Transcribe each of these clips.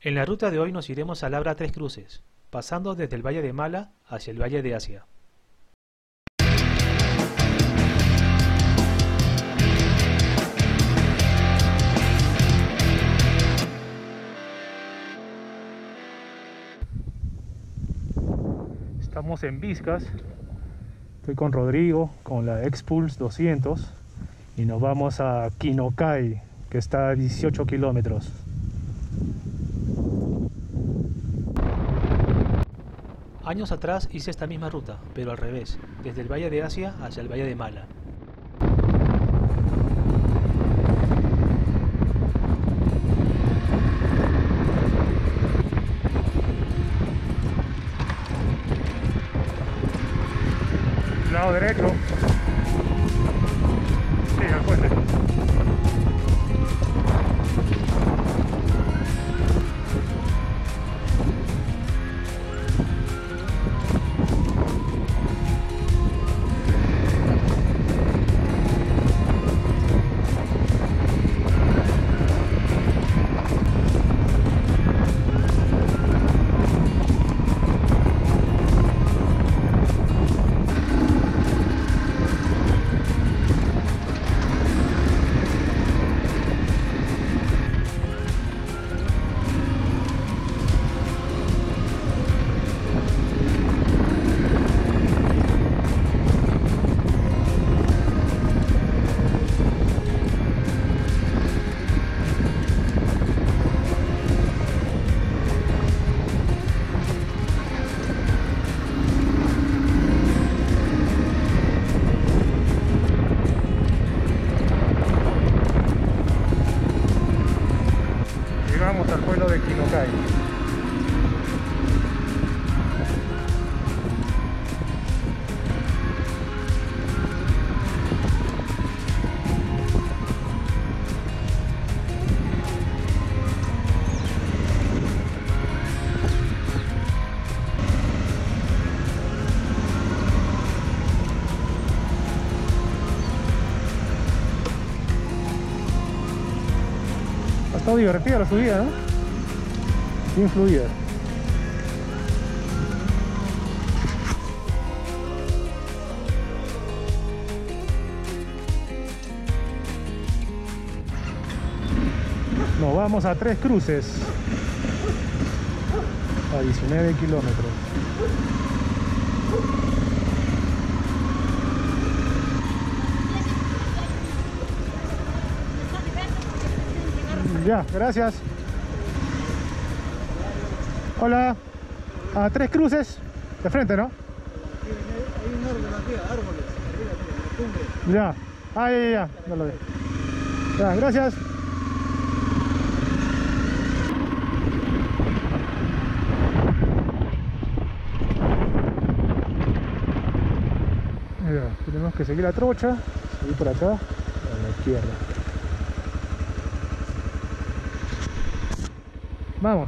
En la ruta de hoy nos iremos a Labra Tres Cruces, pasando desde el Valle de Mala hacia el Valle de Asia. Estamos en Vizcas, estoy con Rodrigo, con la X-Pulse 200 y nos vamos a Quinocay, que está a 18 kilómetros. Años atrás hice esta misma ruta, pero al revés, desde el Valle de Asia hacia el Valle de Mala. Lado derecho. Sí, al puente. Llegamos al pueblo de Quinocay. Ha estado divertida la subida, ¿no? Bien fluida. Nos vamos a Tres Cruces, a 19 kilómetros. Ya, gracias. Hola. A Tres Cruces, de frente, ¿no? Hay un árbol aquí, árboles, arriba, la cumbre. Ya. Ah, ya. No lo veo. Ya, gracias. Ya, tenemos que seguir la trocha, seguir por acá, a la izquierda. Vamos.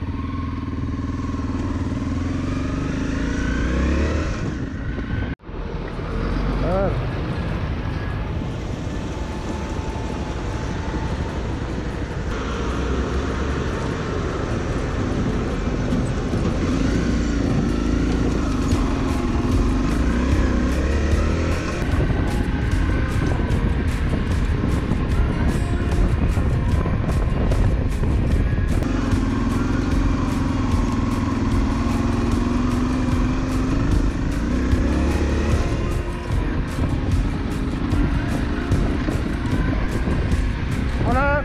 A ver. Hola.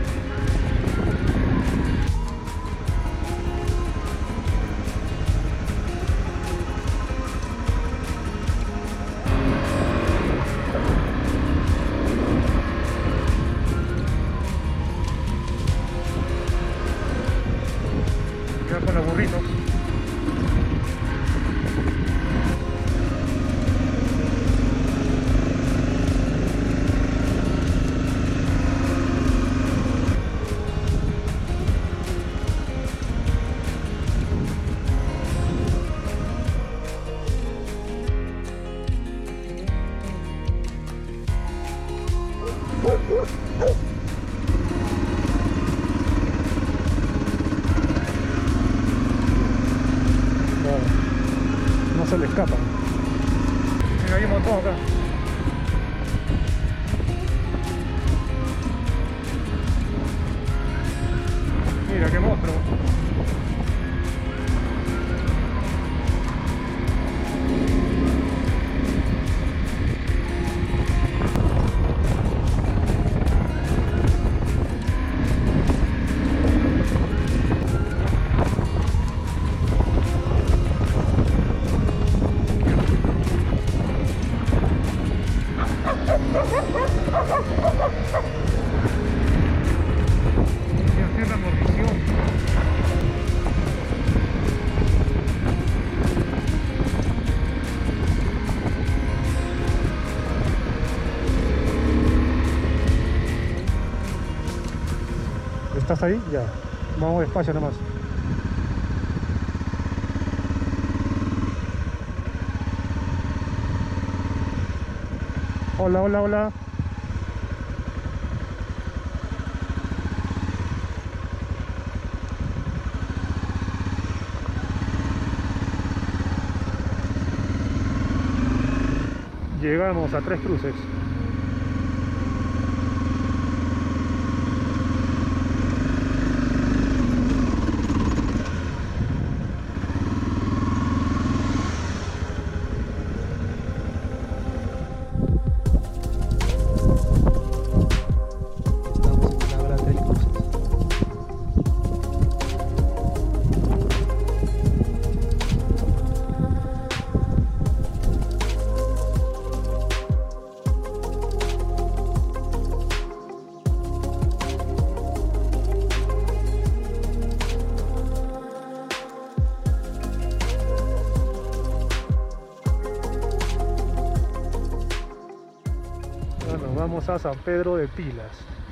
Queda con los burritos. se le escapan. Mira, hay un montón acá. Mira qué monstruo. ¿Estás ahí? Ya. Vamos despacio nomás. Hola, hola, hola. Llegamos a Tres Cruces. Bueno, vamos a San Pedro de Pilas.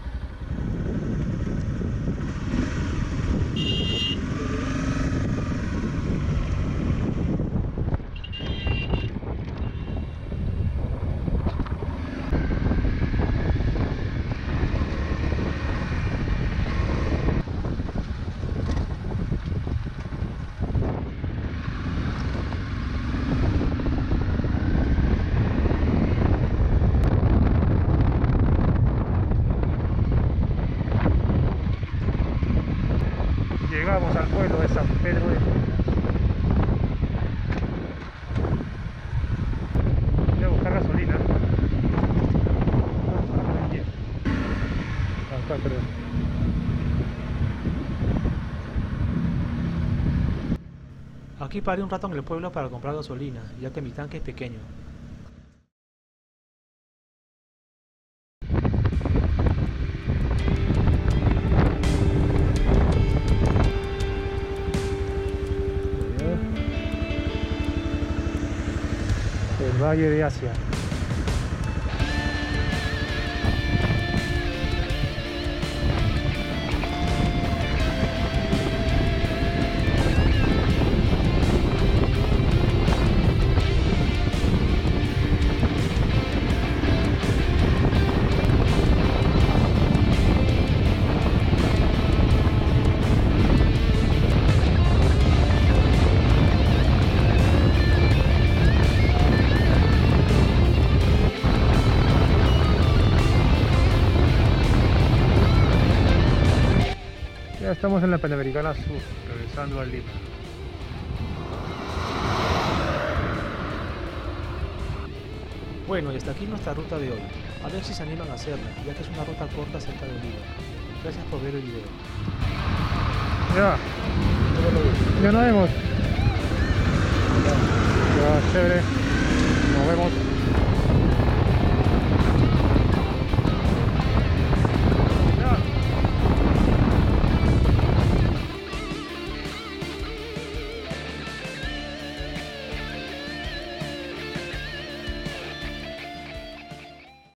Llegamos al pueblo de San Pedro de Pilas. Voy a buscar gasolina. Acá creo. Aquí paré un rato en el pueblo para comprar gasolina, ya que mi tanque es pequeño. El Valle de Asia. Ya estamos en la Panamericana Sur, regresando a Lima. Bueno, y hasta aquí nuestra ruta de hoy. A ver si se animan a hacerla, ya que es una ruta corta cerca de Lima. Gracias por ver el video. Ya nos vemos. Ya, chévere. Nos vemos.